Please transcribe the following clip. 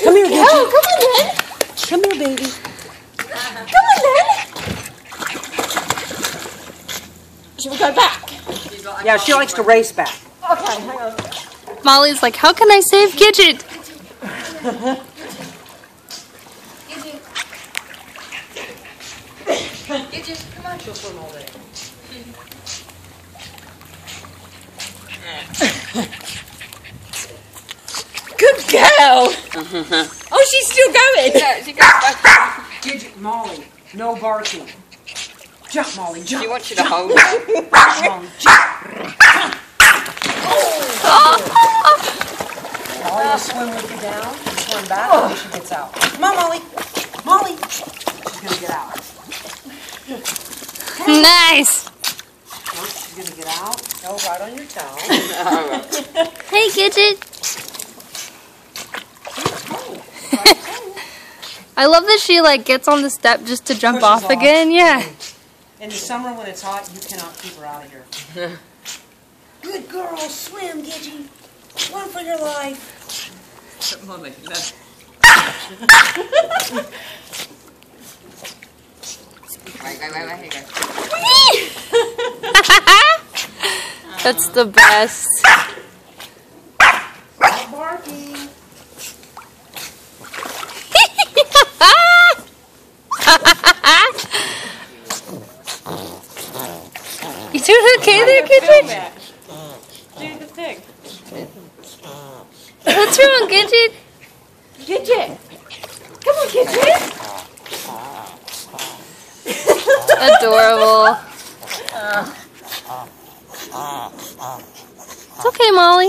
Come here, Gidget. Oh, come on then. Come here, baby. Come on then. Should we go back? Yeah, she likes to race back. Okay, hang on. Molly's like, how can I save Gidget? Gidget, come on, she'll swim all day. Good girl. Oh, she's still going. Yeah, she goes back. Gidget, Molly, no barking. Jump, Molly, jump. She wants you to hold her. Molly, jump. Molly will swim with you down, swim back until she gets out. Come on, Molly. Molly. She's going to get out. Nice. Nope, she's going to get out. Go right on your towel. Hey, Gidget. I love that she like gets on the step just to jump off again. Yeah. In the summer when it's hot, you cannot keep her out of here. Good girl, swim, Gidget. Swim for your life. Molly, no. Wait, here you go. That's the best. Stop barking. You doing okay there, Gidget? Do the thing. What's wrong, Gidget? Gidget. Come on, Gidget. Adorable. It's okay, Molly.